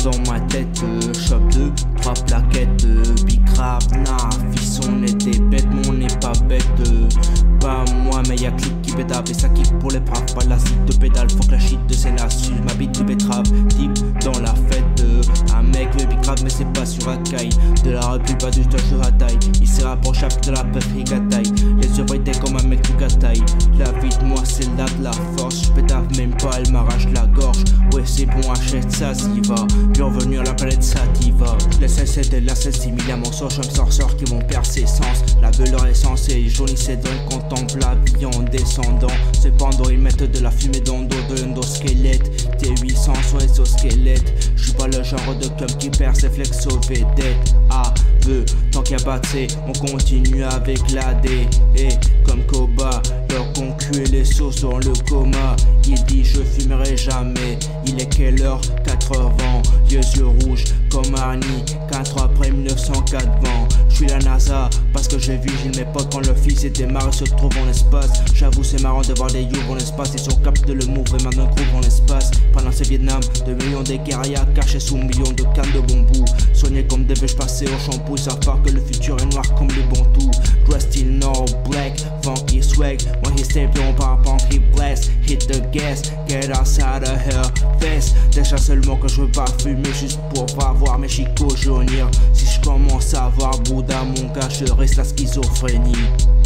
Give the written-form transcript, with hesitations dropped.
dans ma tête, shop 2, 3 plaquettes, big rap, nah, fils on est des bêtes, mais on n'est pas bête, pas moi, mais y'a clic qui pédale, et ça kick pour les braves, pas la cite de pédale, faut que la shit de scène assume, ma bite de betterave, deep dans la fête, un mec le big rap, mais c'est pas sur Akai, de la rue, pas du touch de la taille, il s'est rapproché de la patrie taille, les yeux brités comme un mec du gataille, la vie de moi c'est là de la force, je pédale même pas, elle m'arrache la gorge, ouais c'est bon, achète ça, s'y va, bienvenue à la planète Sativa, les CC de la 16 000 à mon sort, je me sorcière qui m'ont percé sens, la leur essence et jaunissait dans le contemple la vie en descendant, cependant ils mettent de la fumée dans le dos de l'endosquelette, T800 sur exosquelette, je suis pas le genre de club qui perd ses flex aux vedettes, tant qu'il y a pas de C, on continue avec la D, et comme Koba, leur concu et les sauces dans le coma, il dit je fumerai jamais, il est quelle heure? 4h20, yeux rouges comme Arnie, 4 après 1904 vent, je suis la NASA, parce que j'ai vigile mes potes quand le fils et démarre se trouve en espace, j'avoue c'est marrant de voir des youths en espace, ils sont captes de le move et maintenant groupe en espace, pendant ces Vietnam, 2 millions de guerriers cachés sous millions de cannes de bambou, soignés comme des vêches passées au shampoo, ils savent pas que le futur est noir comme les bantous, dressed in all black, funky swag, when he step on par he blast, hit the gas, get outside of her face, déjà seulement que je veux pas fumer juste pour pas voir mes chicots jaunir, si je commence à voir Bouddha mon gars je reste la schizophrénie.